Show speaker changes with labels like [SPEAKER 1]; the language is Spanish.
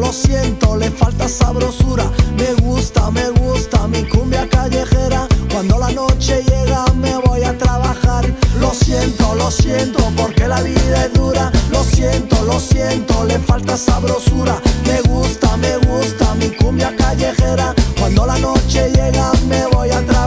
[SPEAKER 1] lo siento, le falta sabrosura. Me gusta mi cumbia callejera. Cuando la noche llega me voy a trabajar. Lo siento, porque la vida es dura. Lo siento, le falta sabrosura. Me gusta mi cumbia callejera. Cuando la noche llega me voy a trabajar.